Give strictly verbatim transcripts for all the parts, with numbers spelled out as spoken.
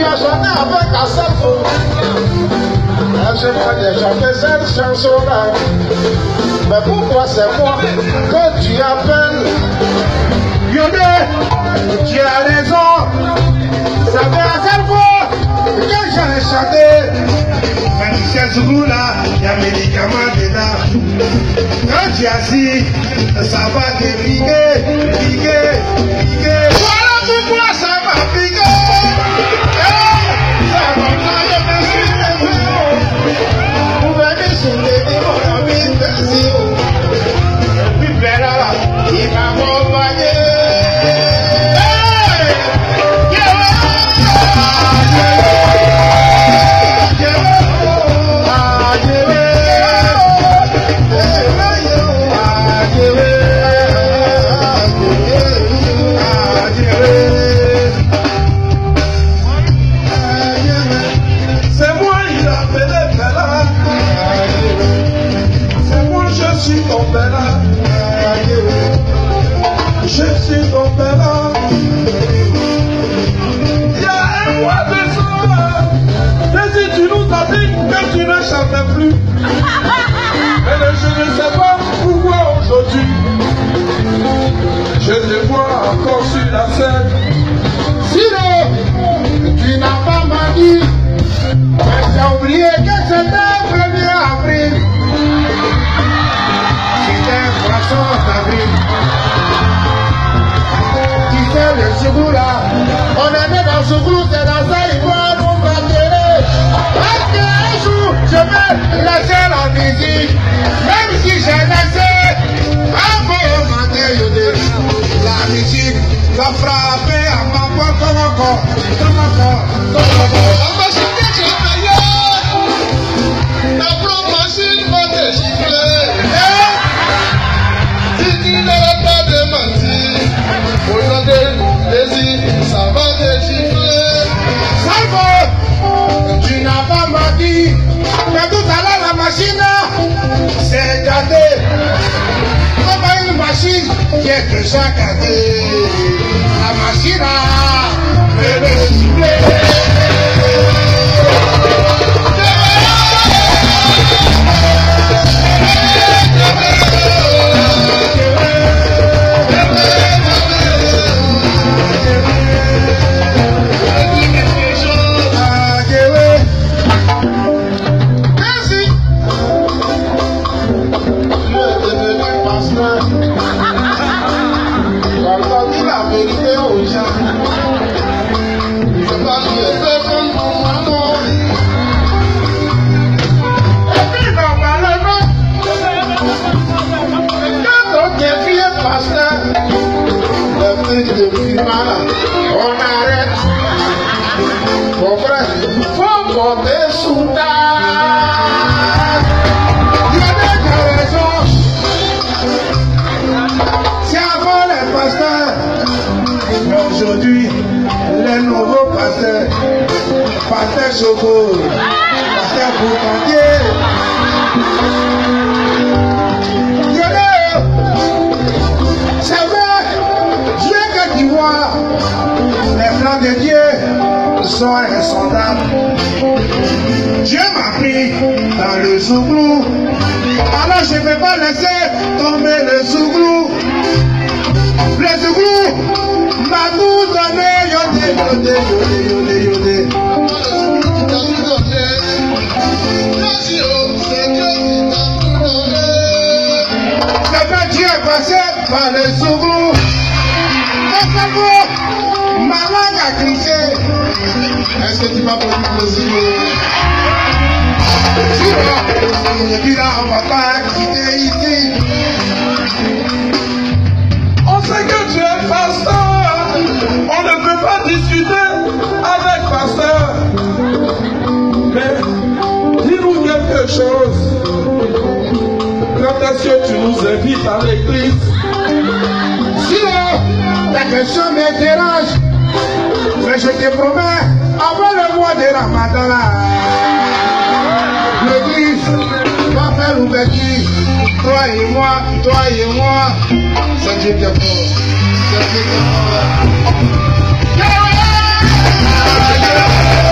a chanté avec Asafo. Je vais chanter cette chanson-là. Mais pourquoi c'est moi que tu appelles? Yodé, tu as raison. Ça fait Asafo que j'allais chanter. Mais tu sais, ce goût-là, il y a médicaments dedans. Quand tu as assis, ça va te piquer, piquer, piquer. Voilà pourquoi ça m'a piqué. Ça va m'enlever sur les vous venez sur les démons, la vie de Zio. Et puis Bella, il m'a accompagné. Je suis ton Bella. Il y a un mois de ça, Jésus, tu nous as dit que tu ne chantais plus. Mais je ne sais pas pourquoi aujourd'hui je te vois encore sur la scène. Sinon, tu n'as pas menti, mais tu as oublié que c'était le premier avril. C'était un poisson d'avril. Le Souglou là, on est né dans Souglou, c'est dans ça il faut nous battre. Parce qu'un jour, je vais laisser la musique, même si j'ai laissé un peu matin, la musique va frapper à ma porte comme encore, comme encore, comme encore. La machine que j'ai payée, la propre machine va te gifler. Si tu n'as pas de mentir, aujourd'hui, ça va te gifler. Salvo, tu n'as pas menti. Mais tout à l'heure, la machine, c'est gâté. Comme une machine qui est déjà gâtée. La machine, peut le gifler. On arrête. Mon frère, faut monter sous table. Il y a des raisons. C'est avant les pasteurs. Aujourd'hui, les nouveaux pasteurs. Pasteur Choco, pasteur Boucandier. C'est vrai, Dieu que tu vois. Les plans de Dieu sont insondables. Dieu m'a pris dans le Souglou. Alors je ne vais pas laisser tomber le Souglou. Le Souglou m'a tout donné. Yodé, yodé, yodé, yodé, yodé. C'est que Dieu est passé par le Souglou. Ma langue a glissé. Est-ce que tu vas prendre du plaisir? Sinon, et puis là, on ne va pas quitter ici. On sait que tu es pasteur. On ne peut pas discuter avec pasteur. Mais dis-nous quelque chose. Quand est-ce que tu nous invites à l'église? Sinon, ta question me dérange. Mais je te promets, avant le mois de Ramadan, l'église va faire l'ouverture. Toi et moi, toi et moi, c'est Dieu qui est fort. C'est Dieu qui est fort.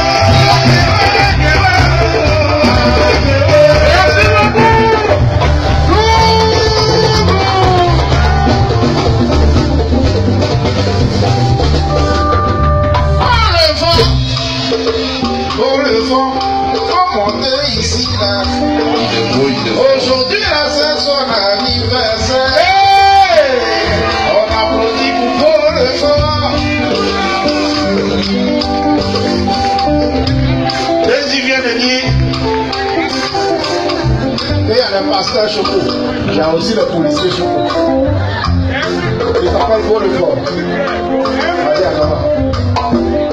a le pasteur Choco, il y a aussi le policier Choco. Il s'appelle Beaulefort. Allez, alors.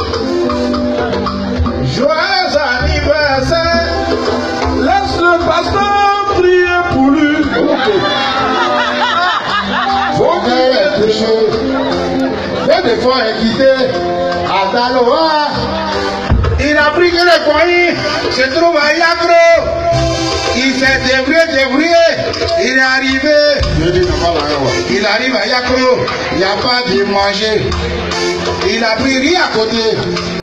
Joyeux anniversaire. Laisse le pasteur prier pour lui. Faut qu'il ait péché. Deux des fois quitté à Taloa. Il a pris que le coin se trouve à Yagro. Il s'est débrouillé, débrouillé. Il est arrivé. Il arrive à Yagro. Il n'y a pas de manger. Il a pris rien à côté.